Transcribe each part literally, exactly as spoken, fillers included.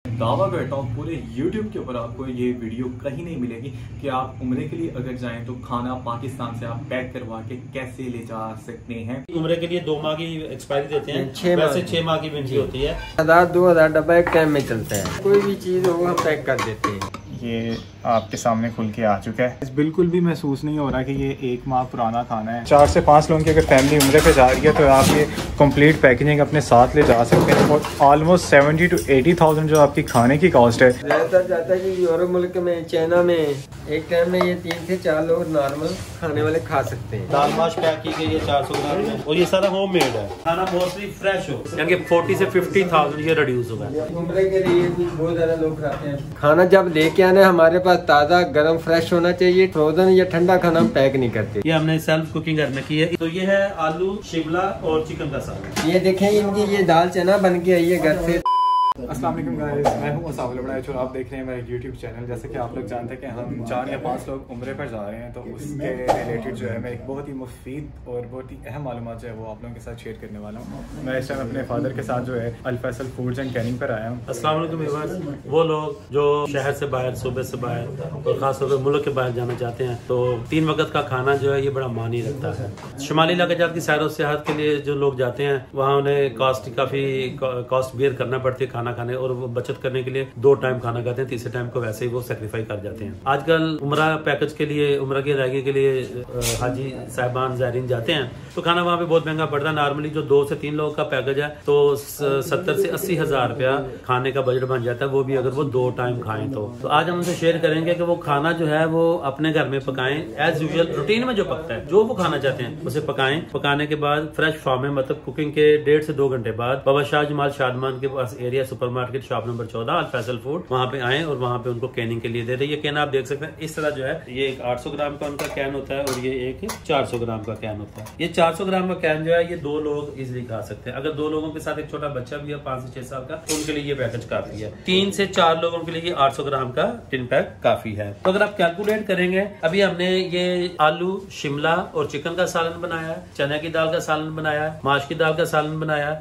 दावा करता हूँ पूरे YouTube के ऊपर आपको ये वीडियो कहीं नहीं मिलेगी कि आप उम्रे के लिए अगर जाएं तो खाना पाकिस्तान से आप पैक करवा के कैसे ले जा सकते हैं। उम्रे के लिए दो माह की एक्सपायरी देते हैं, छह वैसे छह माह की विनती होती है। हजार दो हजार डब्बा एक टाइम में चलता है, कोई भी चीज हो हम पैक कर देते हैं। ये आपके सामने खुल के आ चुका है। बिल्कुल भी महसूस नहीं हो रहा कि ये एक माह पुराना खाना है। चार से पाँच लोगों की अगर फैमिली उम्रे पे जा रही है तो आप ये कंप्लीट पैकेजिंग अपने साथ ले जा सकते हैं और almost seventy to eighty thousand जो आपकी खाने की कॉस्ट है। ज़्यादातर जाता है कि यूरोप मुल्क में, चाइना में एक टाइम में ये तीन से चार लोग नॉर्मल खाने वाले खा सकते हैं। दाल माश पैक की गई है चार सौ ग्राम में और ये सारा होम मेड है। खाना मोस्टली फ्रेश हो, यानी फोर्टी से फिफ्टी थाउजेंड ये रिड्यूस हुआ है। उम्रे के लिए भी बहुत ज्यादा लोग खाते हैं। खाना जब लेके आना हमारे पास ताज़ा गर्म फ्रेश होना चाहिए। फ्रोजन या ठंडा खाना हम पैक नहीं करते। ये हमने सेल्फ कुकिंग घर में की है। तो ये है आलू, शिमला और चिकन का साग। ये देखें इनकी ये दाल चना बन के आई है घर से। अस्सलाम वालेकुम गाइस, मैं हूं मुसाविर लबड़ाई और आप देख रहे हैं मेरा यूट्यूब चैनल। जैसे कि आप लोग जानते हैं कि हम चार या पांच लोग उम्रे पर जा रहे हैं, तो उसके रिलेटेड जो है मैं एक बहुत ही मुफीद और बहुत ही अहम मालूमात जो है वो आप लोगों के साथ शेयर करने वाला हूं। मैं इस टाइम अपने फादर के साथ जो है Al Faisal foods and canning पर आया हूँ। अस्सलाम वालेकुम व्यूअर्स, वो लोग जो शहर से बाहर, सूबे से बाहर और खासतौर पर मुल्क के बाहर जाना चाहते हैं तो तीन वक्त का खाना जो है ये बड़ा मानी रखता है। शुमाली इलाके जात की सैर और सियाहत के लिए जो लोग जाते हैं वहाँ उन्हें कॉस्ट काफ़ी कॉस्ट बेयर करना पड़ती है खाना खाने, और वो बचत करने के लिए दो टाइम खाना खाते हैं, तीसरे टाइम को वैसे ही वो सेक्रीफाई कर जाते हैं। आजकल उम्रा पैकेज के लिए, उम्रा की अदायगी के लिए हाजी साहबान ज़ायरीन जाते हैं तो खाना वहाँ पे बहुत महंगा पड़ता है। नॉर्मली जो दो से तीन लोगों का पैकेज है तो सत्तर से अस्सी हजार रुपया खाने का बजट बन जाता है, वो भी अगर वो दो टाइम खाएं तो। तो आज हम उनसे शेयर करेंगे कि वो खाना जो है वो अपने घर में पकाएं, एज यूजुअल रूटीन में जो पकता है, जो वो खाना चाहते हैं उसे पकाएं। पकाने के बाद फ्रेश फॉर्म में, मतलब कुकिंग के डेढ़ से दो घंटे बाद बाबा शाह जमाल शादमान के पास area supermarket shop number चौदह अल फैसल फूड, वहाँ पे आए और वहाँ पे उनको कैनिंग के लिए दे दे। ये कैन आप देख सकते हैं इस तरह जो है, ये एक आठ सौ ग्राम का उनका कैन होता है और ये एक चार सौ ग्राम का कैन होता है। ये चार सौ ग्राम का कैन जो है ये दो लोग इजिली खा सकते हैं। अगर दो लोगों के साथ एक छोटा बच्चा भी है पाँच से छह साल का तो उनके लिए ये पैकेज काफी है। तीन से चार लोगों के लिए ये आठ सौ ग्राम का टिन पैक काफी है। तो अगर आप कैलकुलेट करेंगे, अभी हमने ये आलू, शिमला और चिकन का सालन बनाया है, चने की दाल का सालन बनाया है, माश की दाल का सालन बनाया,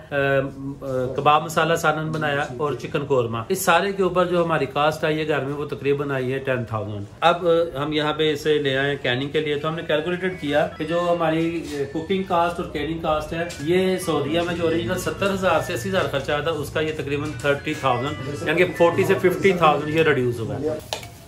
कबाब मसाला सालन बनाया और चिकन कोरमा। इस सारे के ऊपर जो हमारी कास्ट आई है घर में वो तकरीबन आई है टेन थाउजेंड। अब हम यहाँ पे इसे ले आए कैनिंग के लिए, तो हमने कैलकुलेटेड किया कि जो हमारी कुकिंग कास्ट और कैनिंग कास्ट है ये सऊदीया में जो ओरिजिनल सत्तर हजार से अस्सी हजार खर्चा आता है उसका ये तकरीबन थर्टी थाउजेंड यानी फोर्टी से फिफ्टी थाउजेंड ये रिड्यूस हुआ है।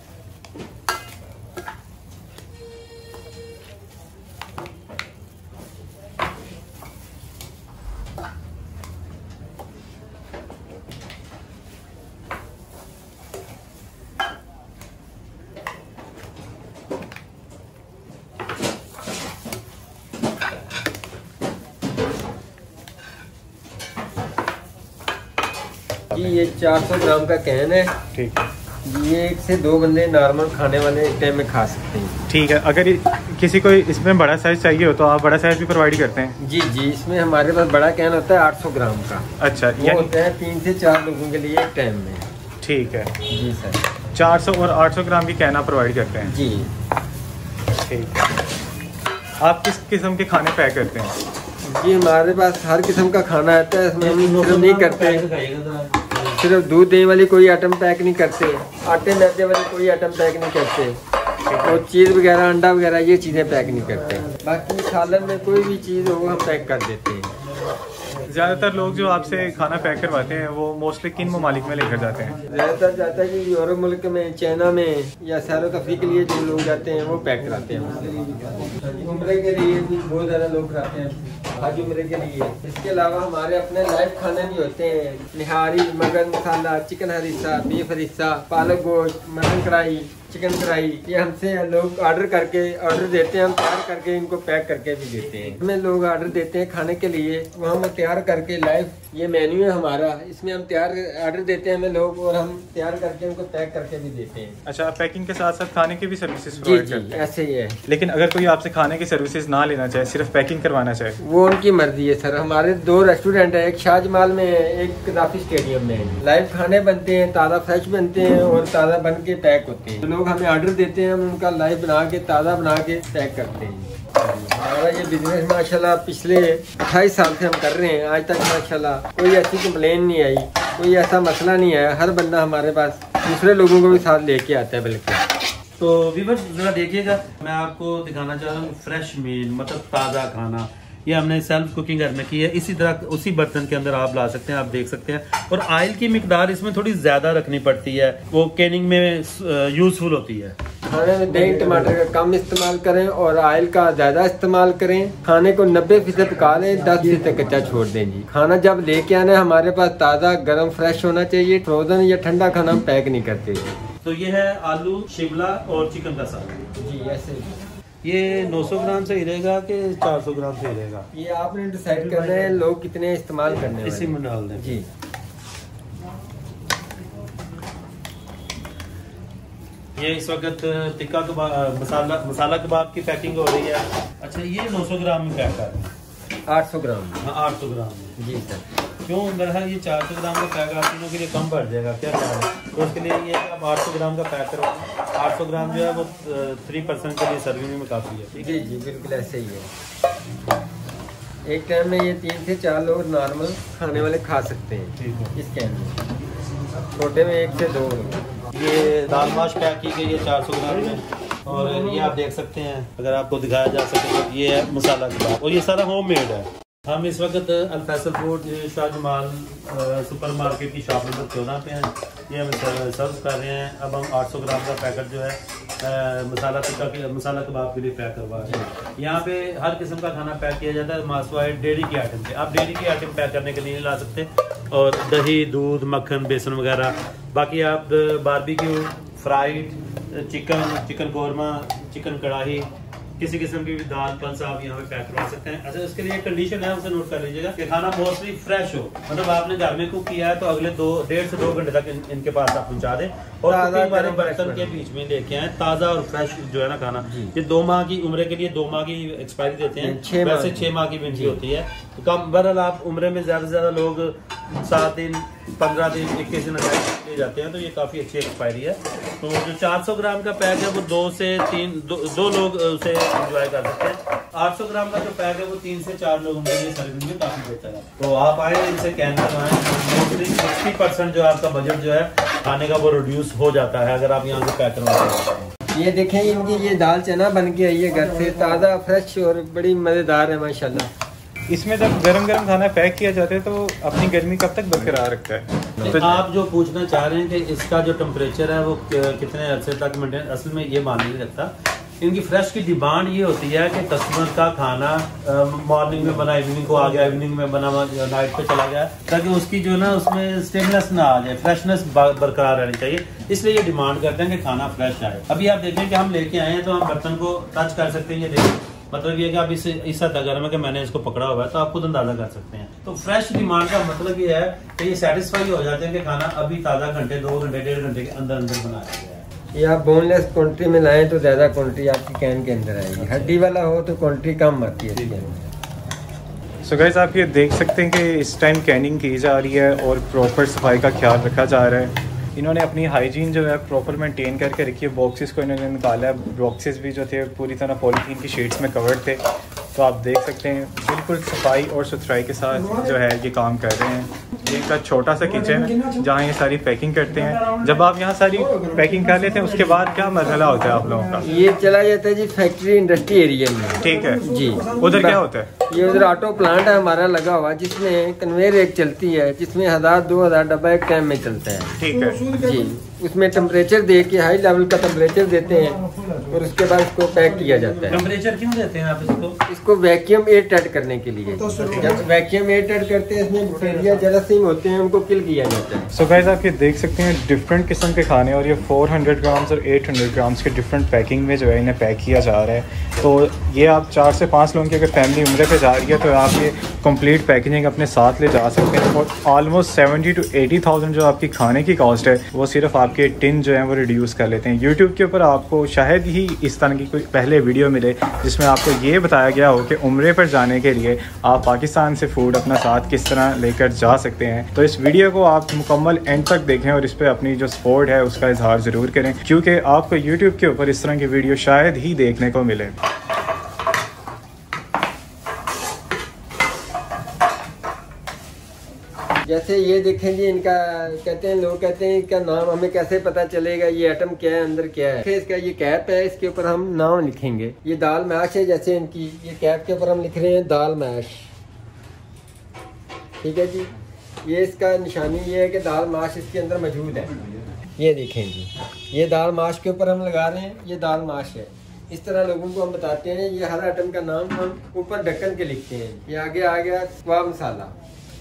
जी ये चार सौ ग्राम का कैन है। ठीक है, ये एक से दो बंदे नॉर्मल खाने वाले एक टाइम में खा सकते हैं। ठीक है। अगर किसी को इसमें बड़ा साइज चाहिए हो तो आप बड़ा साइज भी प्रोवाइड करते हैं? जी जी, इसमें हमारे पास बड़ा कैन होता है आठ सौ ग्राम का। अच्छा, ये होता है तीन से चार लोगों के लिए एक टाइम में। ठीक है जी सर, चार सौ और आठ सौ ग्राम की कैन आप प्रोवाइड करते हैं? जी ठीक है। आप किस किस्म के खाने पैक करते हैं? जी हमारे पास हर किस्म का खाना आता है, इसमें हम सिर्फ नहीं करते, सिर्फ दूध दही वाली कोई आइटम पैक नहीं करते, आटे मैदे वाली कोई आइटम पैक नहीं करते, और चीज़ वगैरह, अंडा वगैरह ये चीज़ें पैक नहीं करते। बाकी सालन में कोई भी चीज़ हो हम पैक कर देते हैं। ज़्यादातर लोग जो आपसे खाना पैक करवाते हैं वो मोस्टली किन ममालिक में लेकर जाते हैं? ज़्यादातर जाता है कि यूरोप मुल्क में, चाइना में या सैर तफरी के लिए जो लोग जाते हैं वो पैक कराते हैं। उम्रे के लिए भी बहुत ज़्यादा लोग कराते हैं हाजी उम्रे के लिए। इसके अलावा हमारे अपने लाइव खाने भी होते हैं, निहारी, मगन मसाला, चिकन हरीसा, बीफ हरीसा, पालक गोश्त, मटन कढ़ाई, चिकन कढ़ाई, ये हमसे लोग ऑर्डर करके ऑर्डर देते हैं, हम तैयार करके इनको पैक करके भी देते हैं। हमें लोग ऑर्डर देते हैं खाने के लिए, वो हम तैयार करके लाइव, ये मेन्यू है हमारा, इसमें हम तैयार ऑर्डर देते हैं हमें लोग और हम तैयार करके उनको पैक करके भी देते हैं। अच्छा, पैकिंग के साथ साथ खाने की भी सर्विसेज जी प्रोवाइड जी करते हैं? ऐसे ही है। लेकिन अगर कोई आपसे खाने की सर्विसेज ना लेना चाहे, सिर्फ पैकिंग करवाना चाहे, वो उनकी मर्जी है सर। हमारे दो रेस्टोरेंट है, एक शाहजमाल में है, एक कदाफी स्टेडियम में है। लाइव खाने बनते हैं, ताज़ा फ्रेश बनते हैं और ताज़ा बन के पैक होते हैं। लोग हमें ऑर्डर देते हैं, हम उनका लाइव बना के, ताज़ा बना के पैक करते हैं। हमारा ये बिजनेस माशाल्लाह पिछले अट्ठाईस साल से हम कर रहे हैं, आज तक माशाल्लाह कोई ऐसी कंप्लेन नहीं आई, कोई ऐसा मसला नहीं आया। हर बंदा हमारे पास दूसरे लोगों को भी साथ लेके आता है। बल्कि तो व्यूअर्स जरा देखिएगा, मैं आपको दिखाना चाह रहा हूँ फ्रेश मील मतलब ताज़ा खाना। ये हमने सेल्फ कुकिंग घर में की है, इसी तरह उसी बर्तन के अंदर आप ला सकते हैं, आप देख सकते हैं। और ऑयल की मिकदार इसमें थोड़ी ज़्यादा रखनी पड़ती है, वो कैनिंग में यूज़फुल होती है। खाने में दही टमाटर का कम इस्तेमाल करें और ऑयल का ज़्यादा इस्तेमाल करें। खाने को नब्बे फीसद पका लें, दस फीसद कच्चा छोड़ दें जी। खाना जब लेके आना है हमारे पास ताज़ा गर्म फ्रेश होना चाहिए। फ्रोजन या ठंडा खाना हम पैक नहीं करते जी। तो ये है आलू शिमला और चिकन का साग जी। ऐसे ये नौ सौ ग्राम से ही रहेगा कि चार सौ ग्राम से ही रहेगा, ये आपने डिसाइड करना है लोग कितने इस्तेमाल करने इसी में डाल दें जी। ये इस वक्त टिक्का कबाब मसाला मसाला कबाब की पैकिंग हो रही है। अच्छा, ये नौ सौ ग्राम में पैक कर रहे हैं, आठ सौ ग्राम हाँ आठ सौ ग्राम में जी सर। क्यों मेरा ये चार सौ ग्राम का पैक आप तीनों के लिए कम पड़ जाएगा क्या क्या है, तो उसके लिए ये आप आठ सौ ग्राम का पैक करो। आठ सौ ग्राम जो है वो थ्री परसेंट के लिए सर्विंग में काफ़ी है। ठीक जी जी बिल्कुल ऐसे ही है। एक टाइम में ये तीन से चार लोग नॉर्मल खाने वाले खा सकते हैं। ठीक है। इस कैन में छोटे में एक से दो। ये दाल माश पैक की गई है चार सौ ग्राम में, और ये आप देख सकते हैं, अगर आपको दिखाया जा सके तो ये है मसाला कबाब, और ये सारा होम मेड है। हम इस वक्त Al Faisal food Shahjamal supermarket की शॉप नंबर चौदह पे हैं। ये हम सर्व कर रहे हैं। अब हम आठ सौ ग्राम का पैकेट जो है आ, मसाला टिक्का के मसाला कबाब के लिए पैक करवा रहे हैं। यहाँ पे हर किस्म का खाना पैक किया जाता है मासवाइड डेयरी की आइटम पे। आप डेयरी की आइटम पैक करने के लिए नहीं ला सकते, और दही दूध मक्खन बेसन वगैरह। बाकी आप barbecue fried chicken chicken korma chicken karahi किसी किस्म की भी दाल पल्स आप यहाँ पे पैक करवा सकते हैं। अच्छा, उसके लिए कंडीशन है, उसे नोट कर लीजिएगा कि खाना मोस्टली फ्रेश हो, मतलब आपने घर में कुक किया है तो अगले दो डेढ़ से दो घंटे तक इन, इनके पास आप पहुँचा दें, और कुकिंग वाले बर्तन के बीच में लेके आए ताज़ा और फ्रेश जो है ना खाना। ये दो माह की उम्र के लिए दो माह की एक्सपायरी देते हैं, वैसे छः माह की विनती होती है। तो कम बहरहाल आप उम्र में ज़्यादा से ज़्यादा लोग सात दिन पंद्रह दिन इक्कीस दिन ले जाते हैं, तो ये काफ़ी अच्छी एक्सपायरी है। तो जो चार सौ ग्राम का पैक है वो दो से तीन दो, दो लोग उसे एंजॉय कर सकते हैं। आठ सौ ग्राम का जो पैक है वो तीन से चार लोगों के लिए सर्विंग में काफ़ी बेहतर है। तो आप आए इनसे कैन करवाएं, मोस्टली सिक्सटी परसेंट जो आपका बजट जो है खाने का वो रिड्यूस हो जाता है अगर आप यहाँ से पैक करवाते हैं। ये देखें इनकी ये दाल चना बन के आई है घर से, ताज़ा फ्रेश और बड़ी मज़ेदार है माशाल्लाह। इसमें जब गरम गरम खाना पैक किया जाता है तो अपनी गर्मी कब तक बरकरार रखता है? तो आप जो पूछना चाह रहे हैं कि इसका जो टेम्परेचर है वो कितने अरसे तक मेंटेन, असल में ये मान नहीं रखता। इनकी फ्रेश की डिमांड ये होती है कि कस्टमर का खाना मॉर्निंग में बना इवनिंग को आ गया, इवनिंग में बना नाइट पे चला गया, ताकि उसकी जो ना उसमें स्टेनलेस ना आ जाए, फ्रेशनेस बरकरार रहनी चाहिए। इसलिए ये डिमांड करते हैं कि खाना फ्रेश आए। अभी आप देखें कि हम लेके आए हैं तो हम बर्तन को टच कर सकते हैं। ये देखें, मतलब ये कि आप इस इस हद गर्म है कि मैंने इसको पकड़ा हुआ है, तो आप खुद अंदाजा कर सकते हैं। तो फ्रेश डिमांड का मतलब ये है कि ये सेटिस्फाई हो जाते हैं कि खाना अभी ताज़ा घंटे दो घंटे डेढ़ घंटे के अंदर अंदर बनाया गया है। ये आप बोनलेस क्वांटिटी में लाएं तो ज़्यादा क्वांटिटी आपकी कैन के अंदर आएगी, हड्डी वाला हो तो क्वांटिटी कम आती है इसके अंदर। सो गाइस आप ये देख सकते हैं कि इस टाइम कैनिंग की जा रही है और प्रॉपर सफाई का ख्याल रखा जा रहा है। इन्होंने अपनी हाइजीन जो है प्रॉपर मेंटेन करके रखी है। बॉक्सेस को इन्होंने निकाला है, बॉक्सेस भी जो थे पूरी तरह पॉलीथीन की शीट्स में कवर्ड थे। तो आप देख सकते हैं बिल्कुल सफाई और सुथराई के साथ जो है ये काम कर रहे हैं। ये इनका छोटा सा किचन है जहाँ ये सारी पैकिंग करते हैं। जब आप यहाँ सारी पैकिंग कर लेते हैं उसके बाद क्या मरहला होता है आप लोगों का? ये चला जाता है जी फैक्ट्री इंडस्ट्री एरिया में। ठीक है जी। उधर क्या होता है? ये उधर ऑटो प्लांट है हमारा लगा हुआ, जिसमें कन्वेयर एक चलती है, जिसमें हजार दो हजार डब्बा एक टाइम में चलता है। ठीक है जी। उसमें टेम्परेचर दे के हाई लेवल का टेम्परेचर देते हैं और उसके बाद इसको पैक किया जाता है। टेम्परेचर क्यों देते हैं आप इसको? इसको वैक्यूम एयर टाइट करने के लिए। जब वैक्यूम एयर टाइट करते हैं इसमें बैक्टीरिया जरासीम होते हैं, उनको किल किया जाता है। सो गाइस आप ये देख सकते हैं डिफरेंट किस्म के खाने, और ये चार सौ ग्राम्स और आठ सौ ग्राम्स के डिफरेंट पैकिंग में जो है इन्हें पैक किया जा रहा है। तो ये आप चार से पाँच लोगों की अगर फैमिली उम्रे पे जा रही है तो आप ये कंप्लीट पैकेजिंग अपने साथ ले जा सकते हैं। और almost seventy to eighty thousand जो आपकी खाने की कॉस्ट है वो सिर्फ आपके टिन जो है वो रिड्यूस कर लेते हैं। यूट्यूब के ऊपर आपको शायद ही इस तरह की कोई पहले वीडियो मिले जिसमें आपको ये बताया गया हो कि उम्रे पर जाने के लिए आप पाकिस्तान से फूड अपना साथ किस तरह लेकर जा सकते हैं। तो इस वीडियो को आप मुकम्मल एंड तक देखें और इस पर अपनी जो सपोर्ट है उसका इजहार ज़रूर करें, क्योंकि आपको यूट्यूब के ऊपर इस तरह की वीडियो शायद ही देखने को मिले। जैसे ये देखें जी, इनका कहते हैं, लोग कहते हैं इनका नाम हमें कैसे पता चलेगा, ये आइटम क्या है, अंदर क्या है। इसका ये कैप है, इसके ऊपर हम नाम लिखेंगे। ये दाल मैश है, जैसे इनकी ये कैप के ऊपर हम लिख रहे हैं दाल मैश, ठीक है जी। ये इसका निशानी ये है कि दाल माश इसके अंदर मौजूद है। ये देखें जी, ये दाल माश के ऊपर हम लगा रहे हैं, ये दाल माश है। इस तरह लोगों को हम बताते हैं। ये हर आइटम का नाम हम ऊपर ढक्कन के लिखते हैं। ये आगे आ गया कवा मसाला,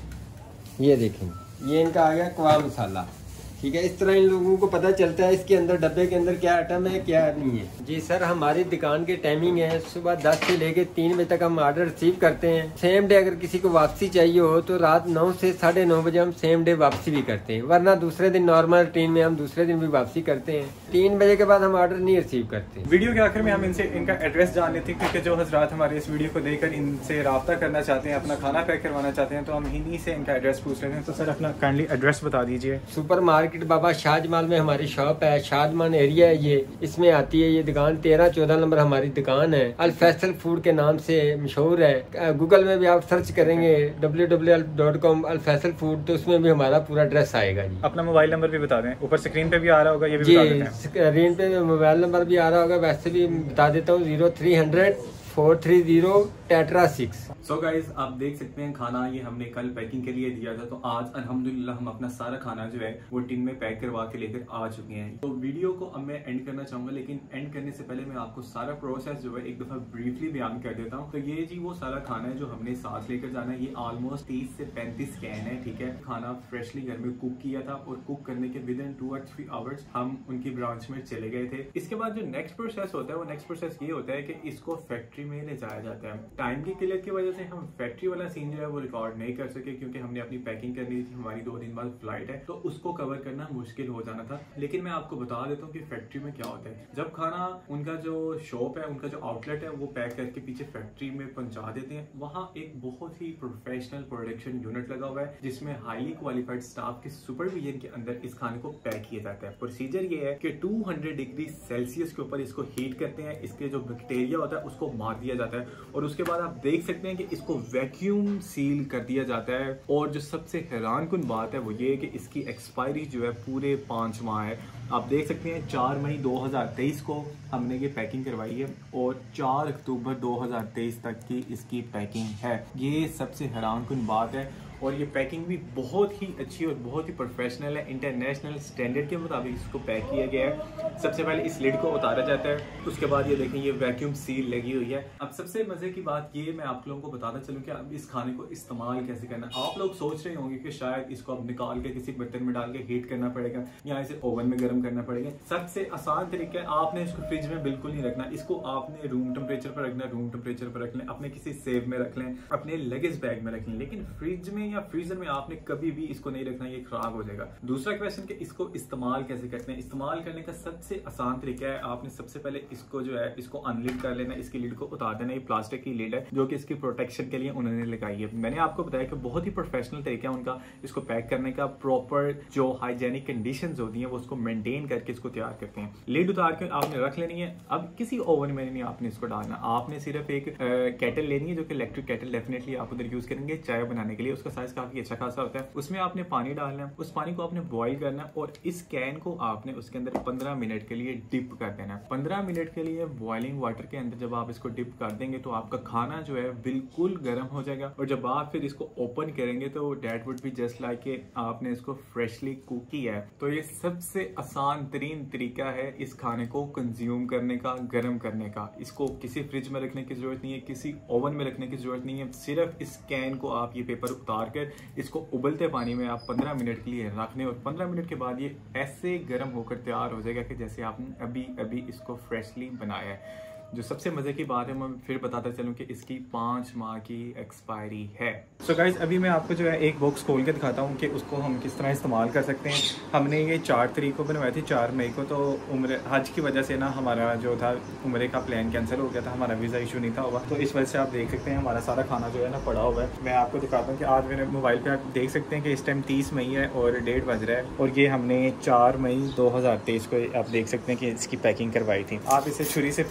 ये देखें ये इनका आ गया कवा मसाला, ठीक है। इस तरह इन लोगों को पता चलता है इसके अंदर डब्बे के अंदर क्या आइटम है क्या नहीं है। जी सर, हमारी दुकान की टाइमिंग है सुबह दस से लेके तीन बजे तक हम ऑर्डर रिसीव करते हैं। सेम डे अगर किसी को वापसी चाहिए हो तो रात नौ से साढ़े नौ बजे हम सेम डे वापसी भी करते हैं, वरना दूसरे दिन नॉर्मल रूटीन में हम दूसरे दिन भी वापसी करते हैं। तीन बजे के बाद हम ऑर्डर नहीं रिसीव करते। वीडियो के आखिर में हम इनसे इनका एड्रेस जान लेते हैं, क्योंकि जो हजरात हमारे इस वीडियो को देखकर इनसे रब्ता करना चाहते हैं, अपना खाना पैक करवाना चाहते हैं, तो हम इन्हीं से इनका एड्रेस पूछ रहे हैं। तो सर अपना काइंडली एड्रेस बता दीजिए। सुपर मार्केट बाबा शाहजमाल में हमारी शॉप है, शाहजमान एरिया है ये, इसमें आती है ये दुकान। तेरह चौदह नंबर हमारी दुकान है। अल फैसल फूड के नाम से मशहूर है। गूगल में भी आप सर्च करेंगे W W L dot com Al Faisal food, तो उसमें भी हमारा पूरा एड्रेस आएगा जी। अपना मोबाइल नंबर भी बता दें, ऊपर स्क्रीन पे भी आ रहा होगा, ये भी जी बता देते हैं। स्क्रीन पे मोबाइल नंबर भी आ रहा होगा, वैसे भी बता देता हूँ, zero three hundred four three zero टेट्रा सिक्स। सो गाइज आप देख सकते हैं खाना ये हमने कल पैकिंग के लिए दिया था, तो आज अल्हम्दुलिल्लाह हम अपना सारा खाना जो है वो टिन में पैक करवा के लेकर आ चुके हैं। तो वीडियो को अब मैं एंड करना चाहूंगा, लेकिन एंड करने से पहले मैं आपको सारा प्रोसेस जो है एक दफा ब्रीफली बयान कर देता हूँ। तो ये जी वो सारा खाना है जो हमने साथ लेकर जाना है। ये ऑलमोस्ट तीस से पैंतीस कैन है, ठीक है। खाना फ्रेशली घर में कुक किया था और कुक करने के विद इन टू और थ्री आवर्स हम उनकी ब्रांच में चले गए थे। इसके बाद जो नेक्स्ट प्रोसेस होता है वो नेक्स्ट प्रोसेस ये होता है कि इसको फैक्ट्री में ले जाया जाता है। टाइम की किल्लत की वजह से हम फैक्ट्री वाला सीन जो है वो रिकॉर्ड नहीं कर सके, क्योंकि हमने अपनी पैकिंग करनी थी, हमारी दो दिन बाद फ्लाइट है, तो उसको कवर करना मुश्किल हो जाना था। लेकिन मैं आपको बता देता हूँ कि फैक्ट्री में क्या होता है। जब खाना उनका जो शॉप है, उनका जो आउटलेट है, वो पैक करके पीछे फैक्ट्री में पहुंचा देते हैं। वहाँ एक बहुत ही प्रोफेशनल प्रोडक्शन यूनिट लगा हुआ है, जिसमें हाईली क्वालिफाइड स्टाफ के सुपरविजन के अंदर इस खाने को पैक किया जाता है। प्रोसीजर ये है कि दो सौ डिग्री सेल्सियस के ऊपर इसको हीट करते हैं, इसके जो बैक्टीरिया होता है उसको मार दिया जाता है, और उसके बाद आप देख सकते हैं कि इसको वैक्यूम सील कर दिया जाता है। और जो सबसे हैरान कुन बात है वो ये है कि इसकी एक्सपायरी जो है पूरे पाँच माह है। आप देख सकते हैं चार मई दो हज़ार तेईस को हमने ये पैकिंग करवाई है और चार अक्टूबर दो हज़ार तेईस तक की इसकी पैकिंग है। ये सबसे हैरान कुन बात है। और ये पैकिंग भी बहुत ही अच्छी और बहुत ही प्रोफेशनल है, इंटरनेशनल स्टैंडर्ड के मुताबिक इसको पैक किया गया है। सबसे पहले इस लिड को उतारा जाता है, उसके बाद ये देखें ये वैक्यूम सील लगी हुई है। अब सबसे मजे की बात ये मैं आप लोगों को बताना चलूँ कि अब इस खाने को इस्तेमाल कैसे करना। आप लोग सोच रहे होंगे कि शायद इसको अब निकाल के किसी बर्तन में डाल के हीट करना पड़ेगा या इसे ओवन में गर्म करना पड़ेगा। सबसे आसान तरीका है, आपने इसको फ्रिज में बिल्कुल नहीं रखना, इसको आपने रूम टेम्परेचर पर रखना, रूम टेम्परेचर पर रख लें, अपने किसी सेव में रख लें, अपने लगेज बैग में रख लें, लेकिन फ्रिज में या फ्रीजर में आपने कभी भी इसको नहीं रखना, ये खराब हो जाएगा। दूसरा क्वेश्चन कि इसको इस्तेमाल कैसे करते हैं। इस्तेमाल करने का सबसे आसान तरीका है, आपने सबसे पहले इसको जो है इसको अनलिड कर लेना, इसकी लिड को उतार देना। ये प्लास्टिक की लिड है जो कि इसकी प्रोटेक्शन के लिए उन्होंने लगाई है। मैंने आपको बताया कि बहुत ही प्रोफेशनल तरीका है उनका इसको पैक करने का, प्रॉपर जो हाइजेनिक कंडीशंस होती हैं वो उसको मेंटेन करके इसको तैयार करते हैं। लिड उतार के आपने रख लेनी है। अब किसी ओवन में नहीं आपने इसको डालना, आपने सिर्फ एक केटल लेनी है जो कि इलेक्ट्रिक केटल डेफिनेटली आप उधर यूज करेंगे चाय बनाने के लिए। उसका साइज काफी अच्छा खासा होता है। उसमें आपने पानी डालना है, उस पानी को आपने बॉईल करना है और इस कैन को आपने उसके अंदर पंद्रह मिनट के लिए डिप कर देना है। पंद्रह मिनट के लिए बॉइलिंग वाटर के अंदर जब आप इसको डिप कर देंगे तो आपका खाना जो है बिल्कुल गर्म हो जाएगा, और जब आप फिर इसको ओपन करेंगे तो that would be just like के आपने इसको फ्रेशली कुक किया है। तो ये सबसे आसान तरीन तरीका है इस खाने को कंज्यूम करने का, गर्म करने का। इसको किसी फ्रिज में रखने की जरूरत नहीं है, किसी ओवन में रखने की जरूरत नहीं है। सिर्फ इस कैन को आप ये पेपर उतार कर इसको उबलते पानी में आप पंद्रह मिनट के लिए रखने, और पंद्रह मिनट के बाद ये ऐसे गर्म होकर तैयार हो जाएगा कि जैसे आपने अभी अभी इसको फ्रेशली बनाया है। जो सबसे मजे की बात है मैं फिर बताता चलूं कि इसकी पाँच माह की एक्सपायरी है। सो so गाइज अभी मैं आपको जो है एक बॉक्स खोल के दिखाता हूँ कि उसको हम किस तरह इस्तेमाल कर सकते हैं। हमने ये चार तारीख को बनवाई थी, चार मई को, तो उम्र हज की वजह से ना हमारा जो था उम्रे का प्लान कैंसिल हो गया था, हमारा वीज़ा इशू नहीं था हुआ, तो इस वजह से आप देख सकते हैं हमारा सारा खाना जो है ना पड़ा हुआ है। मैं आपको दिखाता हूँ कि आज मेरे मोबाइल पर आप देख सकते हैं कि इस टाइम तीस मई है और डेढ़ बज रहा है, और ये हमने चार मई दो हज़ार तेईस को आप देख सकते हैं कि इसकी पैकिंग करवाई थी। आप इसे छुरी से पील कर सकते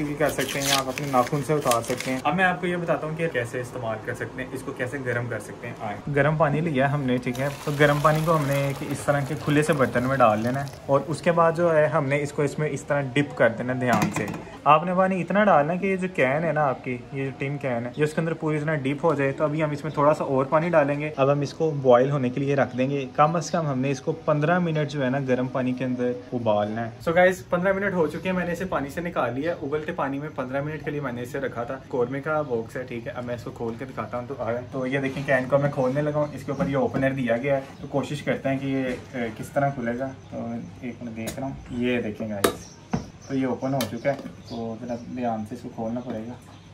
सकते हैं, आप अपने नाखून से उतार सकते हैं। अब मैं आपको ये बताता हूँ कि कैसे इस्तेमाल कर सकते हैं, इसको कैसे गर्म कर सकते हैं। आए गर्म पानी लिया हमने, ठीक है, तो गर्म पानी को हमने कि इस तरह के खुले से बर्तन में डाल लेना है और उसके बाद जो है हमने इसको इसमें इस तरह डिप कर देना ध्यान से। आपने पानी इतना डालना है कि ये जो कैन है ना आपकी, ये जो टिन कैन है, ये उसके अंदर पूरी तरह डिप हो जाए। तो अभी हम इसमें थोड़ा सा और पानी डालेंगे। अब हम इसको बॉयल होने के लिए रख देंगे। कम अज़ कम हमने इसको पंद्रह मिनट जो है ना गर्म पानी के अंदर उबालना है। सो गाइस पंद्रह मिनट हो चुके हैं, मैंने इसे पानी से निकाल लिया। उबलते पानी में पंद्रह मिनट के लिए मैंने इसे रखा था। कौरमे का बॉक्स है, ठीक है। अब मैं इसको खोल के दिखाता हूँ। तो आ तो ये देखिए कैन को मैं खोलने लगा हूँ। इसके ऊपर ये ओपनर दिया गया है, तो कोशिश करते हैं कि ये किस तरह खुलेगा। तो एक मिनट देख रहा हूँ, ये देखें गाइस, तो ये ओपन हो चुका है। तो जरा ध्यान से इसको खोलना पड़ेगा।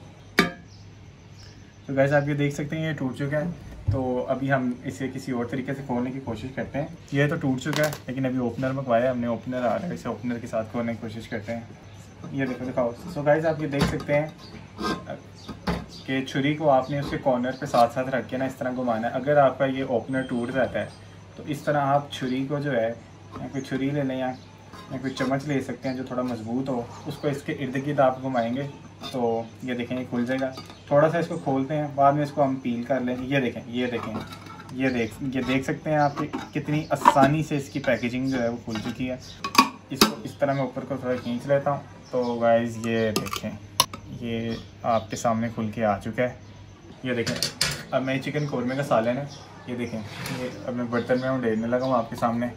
तो गाइस आप ये देख सकते हैं ये टूट चुका है। तो अभी हम इसे किसी और तरीके से खोलने की कोशिश करते हैं। ये तो टूट चुका है, लेकिन अभी ओपनर मंगवाया हमने, ओपनर आ रहा है, इसे ओपनर के साथ खोलने की कोशिश करते हैं। ये देखो दिखाओ। सो गाइस आप ये देख सकते हैं कि छुरी को आपने उसके कॉर्नर पे साथ साथ रख के ना इस तरह घुमाना है। अगर आपका ये ओपनर टूट जाता है तो इस तरह आप छुरी को जो है, या कोई छुरी ले लें या कोई चम्मच ले सकते हैं जो थोड़ा मजबूत हो, उसको इसके इर्द गिर्द आप घुमाएंगे तो ये देखें ये खुल जाएगा। थोड़ा सा इसको खोलते हैं, बाद में इसको हम पील कर लें। ये देखें ये देखें ये देख ये देख सकते हैं आप कितनी आसानी से इसकी पैकेजिंग जो है वो खुल चुकी है। इसको इस तरह मैं ऊपर को थोड़ा खींच लेता हूँ। तो गाइस ये देखें ये आपके सामने खुल के आ चुका है। ये देखें अब मैं चिकन कौरमे का सालन है, ये देखें ये अब मैं बर्तन में उड़ेलने लगा हूँ आपके सामने।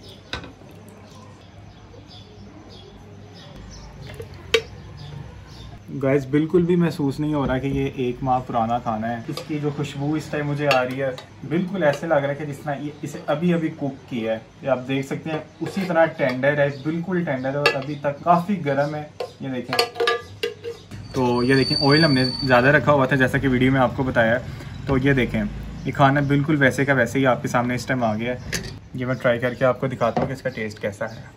गाइस बिल्कुल भी महसूस नहीं हो रहा कि ये एक माह पुराना खाना है। इसकी जो खुशबू इस टाइम मुझे आ रही है, बिल्कुल ऐसे लग रहा है कि जिस तरह ये इसे अभी अभी कुक किया है। ये आप देख सकते हैं उसी तरह टेंडर है, बिल्कुल टेंडर है और अभी तक काफ़ी गर्म है। ये देखें, तो ये देखें ऑयल हमने ज़्यादा रखा हुआ था जैसा कि वीडियो में आपको बताया। तो ये देखें ये खाना बिल्कुल वैसे का वैसे ही आपके सामने इस टाइम आ गया है। ये मैं ट्राई करके आपको दिखाता हूँ कि इसका टेस्ट कैसा है।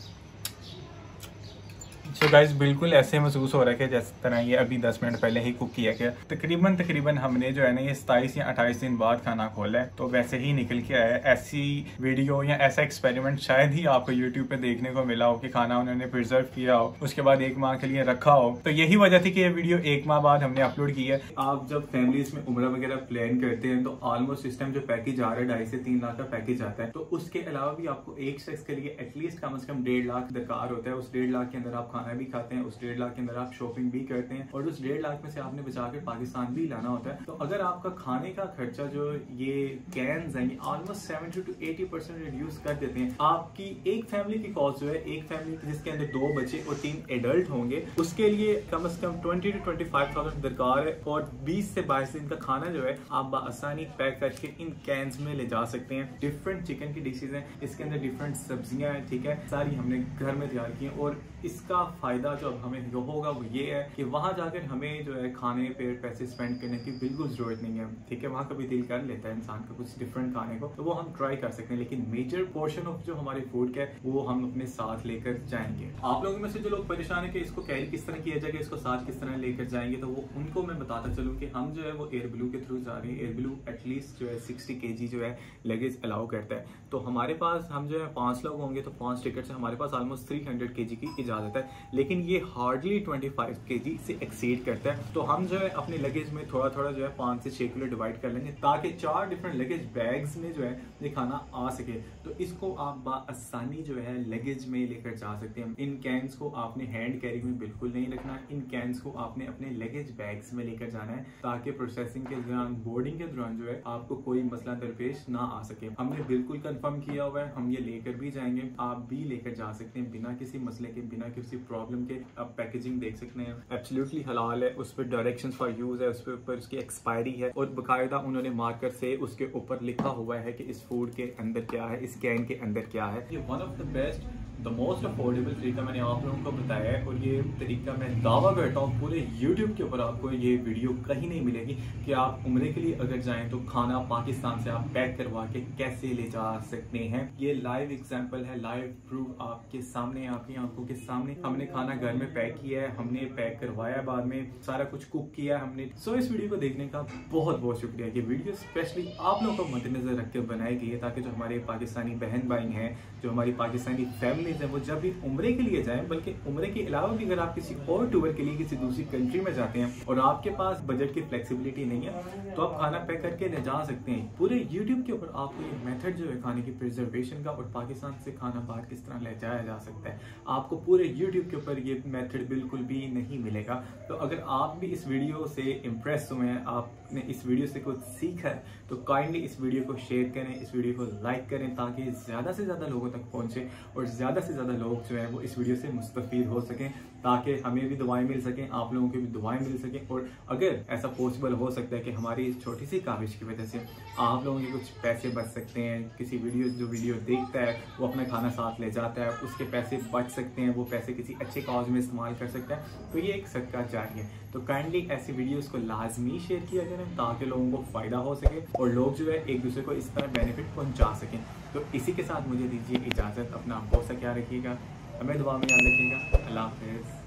तो गाइस बिल्कुल ऐसे महसूस हो रहा है कि जिस तरह ये अभी दस मिनट पहले ही कुक किया गया। तकरीबन तकरीबन हमने जो है ना ये सताईस या अट्ठाईस दिन बाद खाना खोला है, तो वैसे ही निकल के आया है। ऐसी वीडियो या ऐसा एक्सपेरिमेंट शायद ही आपको यूट्यूब पे देखने को मिला हो कि खाना उन्होंने प्रिजर्व किया हो, उसके बाद एक माह के लिए रखा हो। तो यही वजह थी कि ये वीडियो एक माह बाद हमने अपलोड की है। आप जब फैमिलीज में उम्रा वगैरह प्लान करते हैं तो ऑलमोस्ट इस टाइम जो पैकेज आ रहा है ढाई से तीन लाख का पैकेज आता है। तो उसके अलावा भी आपको एक शख्स के लिए एटलीस्ट कम से कम डेढ़ लाख दरकार होता है। उस डेढ़ लाख के अंदर आप खाना भी खाते हैं, उस डेढ़ लाख के अंदर आप शॉपिंग भी करते हैं और उस डेढ़ लाख में से आपने बचा के पाकिस्तान भी लाना होता है। तो अगर आपका खाने का खर्चा जो ये कैन्स हैं almost seventy to eighty percent reduce कर देते हैं, आपकी एक फैमिली की कॉस्ट जो है, एक फैमिली जिसके अंदर दो बच्चे और तीन एडल्ट होंगे, उसके लिए कम से कम twenty to twenty five thousand दरकार है और बीस से बाईस दिन का खाना जो है आप आसानी पैक करके इन कैंस में ले जा सकते हैं। डिफरेंट चिकन की डिशेज हैं, इसके अंदर डिफरेंट सब्जियां हैं, ठीक है, सारी हमने घर में तैयार की हैं। और इसका फायदा जो अब हमें जो होगा वो ये है कि वहां जाकर हमें जो है खाने पे पैसे स्पेंड करने की बिल्कुल जरूरत नहीं है, ठीक है। वहां कभी दिल कर लेता है इंसान का कुछ डिफरेंट खाने को, तो वो हम ट्राई कर सकते हैं, लेकिन मेजर पोर्शन ऑफ जो हमारे फूड का है वो हम अपने साथ लेकर जाएंगे। आप लोगों में से जो लोग परेशान है कि इसको कैरी किस तरह किया जाएगा, इसको साथ किस तरह लेकर जाएंगे, तो वो उनको मैं बताता चलूँ कि हम जो है वो एयर ब्लू के थ्रू जा रहे हैं। एयर ब्लू एटलीस्ट जो है सिक्सटी के जी जो है लगेज अलाउ करता है। तो हमारे पास हम जो है पांच लोग होंगे तो पांच टिकट से हमारे पास ऑलमोस्ट थ्री हंड्रेड के जी की इजाजत है, लेकिन ये हार्डली ट्वेंटी फाइव केजी से एक्सीड करता है। तो हम जो है अपने लगेज में थोड़ा थोड़ा जो है पांच से छह किलो डिवाइड कर लेंगे ताकि चार डिफरेंट लगेज बैग्स में जो है ये खाना आ सके। तो इसको आप बाआसानी जो है लगेज में लेकर जा सकते हैं। इन कैंस को आपने हैंड कैरी में बिल्कुल नहीं रखना, इन कैंस को आपने अपने लगेज बैग्स में लेकर जाना है ताकि प्रोसेसिंग के दौरान, बोर्डिंग के दौरान जो है आपको कोई मसला दरपेश ना आ सके। हमने बिल्कुल कंफर्म किया हुआ है, हम ये लेकर भी जाएंगे, आप भी लेकर जा सकते हैं बिना किसी मसले के, बिना किसी प्रॉब्लम के। आप पैकेजिंग देख सकते हैं, एब्सोल्युटली हलाल है, उस पर डायरेक्शंस फॉर यूज है, उस पर उसकी एक्सपायरी है और बकायदा उन्होंने मार्कर से उसके ऊपर लिखा हुआ है कि इस फूड के अंदर क्या है, इस कैन के अंदर क्या है। ये one of the best, the most affordable तरीका मैंने आप लोगों को बताया है और ये तरीका मैं दावा करता हूँ पूरे यूट्यूब के ऊपर आपको ये वीडियो कहीं नहीं मिलेगी कि आप उम्रे के लिए अगर जाएं तो खाना पाकिस्तान से आप पैक करवा के कैसे ले जा सकते हैं। ये लाइव एग्जांपल है, लाइव प्रूफ आपके सामने, आपकी आंखों के सामने। हमने खाना घर में पैक किया है, हमने पैक करवाया, बाद में सारा कुछ कुक किया हमने। सो इस वीडियो को देखने का बहुत बहुत शुक्रिया। ये वीडियो स्पेशली आप लोगों को मद्देनजर रख के बनाई गई है ताकि जो हमारे पाकिस्तानी बहन भाई हैं, जो हमारी पाकिस्तानी फैमिली फैमिलीज हैं वो जब भी उम्रे के लिए जाएं, बल्कि उम्रे के अलावा भी अगर आप किसी और टूर के लिए किसी दूसरी कंट्री में जाते हैं और आपके पास बजट की फ्लेक्सिबिलिटी नहीं है तो आप खाना पैक करके ले जा सकते हैं। पूरे यूट्यूब के ऊपर आपको ये मेथड जो है खाने की प्रिजर्वेशन का और पाकिस्तान से खाना बाहर किस तरह ले जाया जा सकता है, आपको पूरे यूट्यूब के ऊपर ये मेथड बिल्कुल भी नहीं मिलेगा। तो अगर आप भी इस वीडियो से इम्प्रेस हुए हैं, आपने इस वीडियो से कुछ सीखा है, तो काइंडली इस वीडियो को शेयर करें, इस वीडियो को लाइक करें ताकि ज़्यादा से ज़्यादा लोगों तक पहुंचे और ज़्यादा से ज़्यादा लोग जो है वो इस वीडियो से मुस्तफ़ीद हो सकें, ताकि हमें भी दुआएं मिल सकें, आप लोगों की भी दुआएं मिल सकें। और अगर ऐसा पॉसिबल हो सकता है कि हमारी इस छोटी सी काविश की वजह से आप लोगों के कुछ पैसे बच सकते हैं, किसी वीडियो जो वीडियो देखता है वो अपना खाना साथ ले जाता है, उसके पैसे बच सकते हैं, वो पैसे किसी अच्छे काज में इस्तेमाल कर सकता है, तो ये एक सदका जारी है। तो काइंडली ऐसी वीडियोस को लाजमी शेयर किया करें ताकि लोगों को फ़ायदा हो सके और लोग जो है एक दूसरे को इस तरह बेनिफिट पहुंचा सकें। तो इसी के साथ मुझे दीजिए इजाज़त, अपना बहुत सा ख्याल रखिएगा, हमें दुआ में याद रखिएगा। अल्लाह हाफ़िज़।